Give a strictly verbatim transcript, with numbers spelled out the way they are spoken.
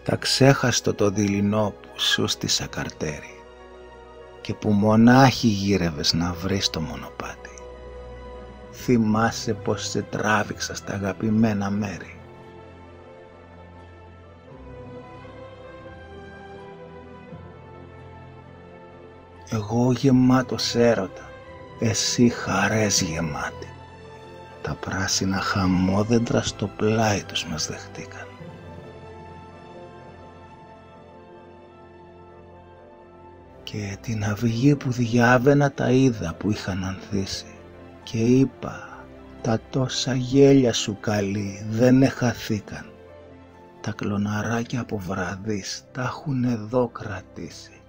Τα ξέχαστο το δειλινό που σου στήσα καρτέρι και που μονάχη γύρευες να βρεις το μονοπάτι. Θυμάσαι πως σε τράβηξα στα αγαπημένα μέρη. Εγώ γεμάτος έρωτα, εσύ χαρές γεμάτη. Τα πράσινα χαμόδεντρα στο πλάι τους μας δεχτήκαν. Και την αυγή που διάβαινα τα είδα που είχαν ανθίσει και είπα, τα τόσα γέλια σου καλή δεν εχαθήκαν. Τα κλωναράκια από βραδείς τα έχουν εδώ κρατήσει.